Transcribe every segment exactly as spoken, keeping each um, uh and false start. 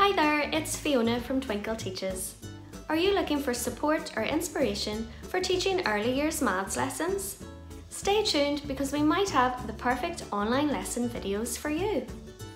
Hi there, it's Fiona from Twinkl Teaches. Are you looking for support or inspiration for teaching early years maths lessons? Stay tuned because we might have the perfect online lesson videos for you.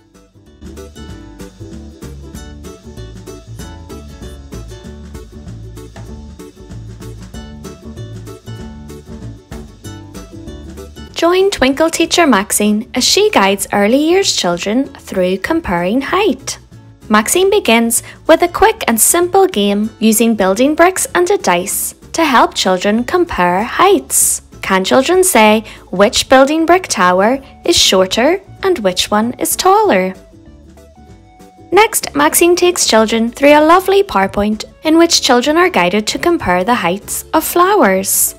Join Twinkl teacher Maxine as she guides early years children through comparing height. Maxine begins with a quick and simple game using building bricks and a dice to help children compare heights. Can children say which building brick tower is shorter and which one is taller? Next, Maxine takes children through a lovely PowerPoint in which children are guided to compare the heights of flowers.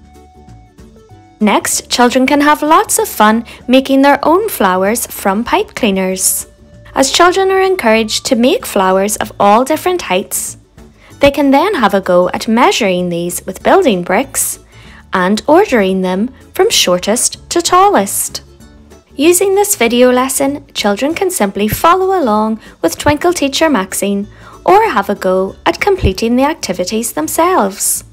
Next, children can have lots of fun making their own flowers from pipe cleaners. As children are encouraged to make flowers of all different heights, they can then have a go at measuring these with building bricks and ordering them from shortest to tallest. Using this video lesson, children can simply follow along with Twinkl teacher Maxine or have a go at completing the activities themselves.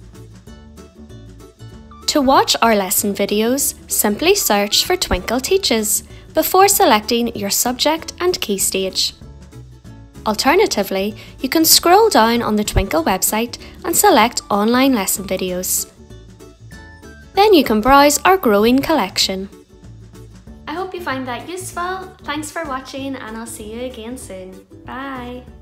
To watch our lesson videos, simply search for Twinkl Teaches before selecting your subject and key stage. Alternatively, you can scroll down on the Twinkl website and select online lesson videos. Then you can browse our growing collection. I hope you find that useful. Thanks for watching and I'll see you again soon. Bye!